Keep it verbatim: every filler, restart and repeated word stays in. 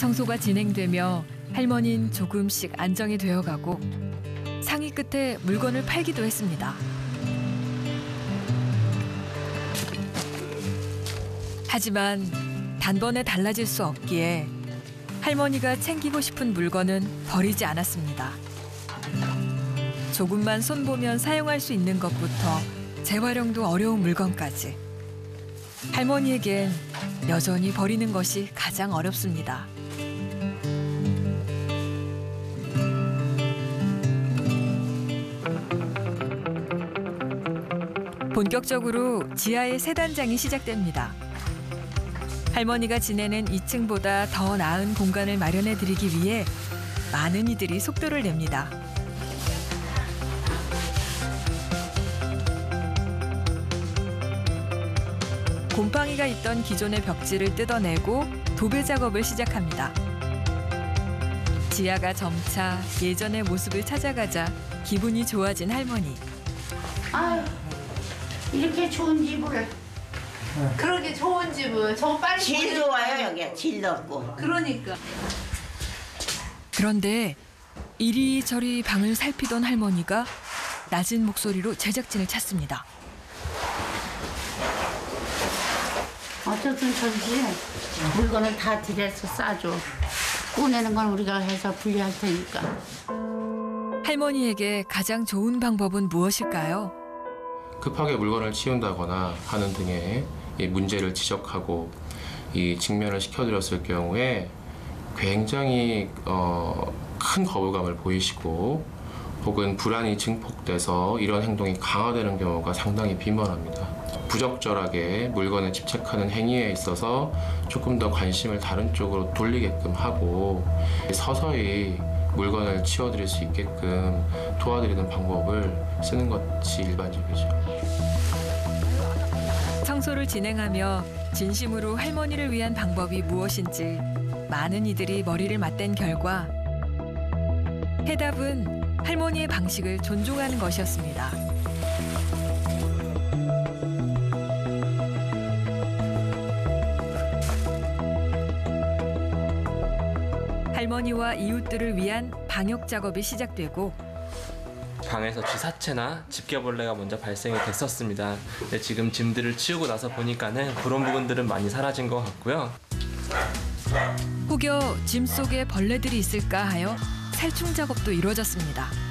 청소가 진행되며 할머니는 조금씩 안정이 되어가고 상의 끝에 물건을 팔기도 했습니다. 하지만 단번에 달라질 수 없기에 할머니가 챙기고 싶은 물건은 버리지 않았습니다. 조금만 손보면 사용할 수 있는 것부터 재활용도 어려운 물건까지. 할머니에겐 여전히 버리는 것이 가장 어렵습니다. 본격적으로 지하의 세단장이 시작됩니다. 할머니가 지내는 이 층보다 더 나은 공간을 마련해 드리기 위해 많은 이들이 속도를 냅니다. 곰팡이가 있던 기존의 벽지를 뜯어내고 도배 작업을 시작합니다. 지하가 점차 예전의 모습을 찾아가자 기분이 좋아진 할머니. 아유, 이렇게 좋은 집을. 그러게 좋은 집은 저 빨리 질 좋아요, 여기. 질도 없고. 그러니까. 그런데 이리저리 방을 살피던 할머니가 낮은 목소리로 제작진을 찾습니다. 어쨌든 저기 물건을 다 들여서 싸줘. 꺼내는 건 우리가 해서 분리할 테니까. 할머니에게 가장 좋은 방법은 무엇일까요? 급하게 물건을 치운다거나 하는 등의 이 문제를 지적하고 이 직면을 시켜드렸을 경우에 굉장히 어, 큰 거부감을 보이시고 혹은 불안이 증폭돼서 이런 행동이 강화되는 경우가 상당히 비멀합니다. 부적절하게 물건에 집착하는 행위에 있어서 조금 더 관심을 다른 쪽으로 돌리게끔 하고 서서히 물건을 치워드릴 수 있게끔 도와드리는 방법을 쓰는 것이 일반적이죠. 청소를 진행하며 진심으로 할머니를 위한 방법이 무엇인지 많은 이들이 머리를 맞댄 결과 해답은 할머니의 방식을 존중하는 것이었습니다. 할머니와 이웃들을 위한 방역 작업이 시작되고 방에서 쥐사체나 집게벌레가 먼저 발생이 됐었습니다. 근데 지금 짐들을 치우고 나서 보니까는 그런 부분들은 많이 사라진 것 같고요. 혹여 짐 속에 벌레들이 있을까 하여 살충 작업도 이루어졌습니다.